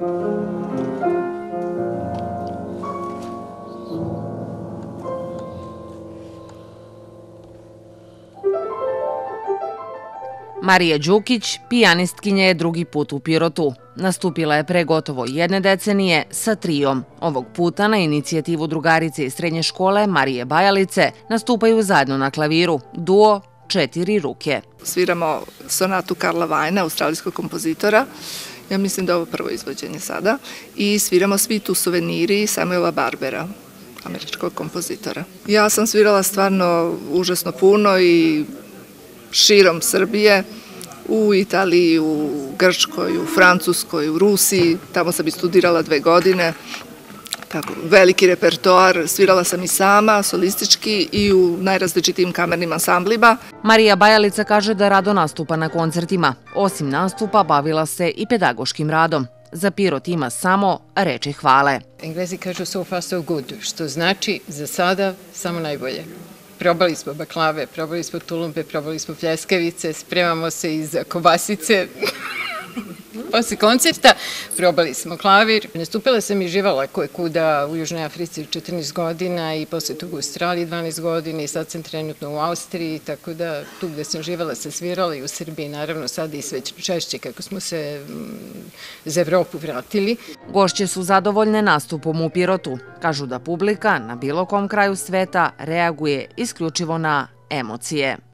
Marija Đukić, pijanistkinja, je drugi put u Pirotu. Nastupila je pre gotovo jedne decenije sa triom. Ovog puta na inicijativu drugarice iz srednje škole Marije Bajalice nastupaju zajedno na klaviru, duo Četiri ruke. Sviramo sonatu Karla Vajna, australijskog kompozitora. Ja mislim da je ovo prvo izvođenje sada. I sviramo Svitu suveniri Samuela Barbera, američkog kompozitora. Ja sam svirala stvarno užasno puno i širom Srbije, u Italiji, u Grčkoj, u Francuskoj, u Rusiji. Tamo sam i studirala 2 godine. Tako, veliki repertoar, svirala sam i sama, solistički i u najrazličitijim kamernim ansamblima. Marija Bajalica kaže da rado nastupa na koncertima. Osim nastupa, bavila se i pedagoškim radom. Za Pirot ima samo reči hvale. Englezi kažu so far so good, što znači za sada samo najbolje. Probali smo baklave, probali smo tulumbe, probali smo pljeskavice, spremamo se i za kobasice. Posle koncerta probali smo klavir. Nastupila sam i živala koje kuda u Južnoj Africi 14 godina i posle toga u Australiji 12 godina i sad sam trenutno u Austriji, tako da tu gde sam živala sam svirala i u Srbiji, naravno sada i sve češće kako smo se za Evropu vratili. Gošće su zadovoljne nastupom u Pirotu. Kažu da publika na bilo kom kraju sveta reaguje isključivo na emocije.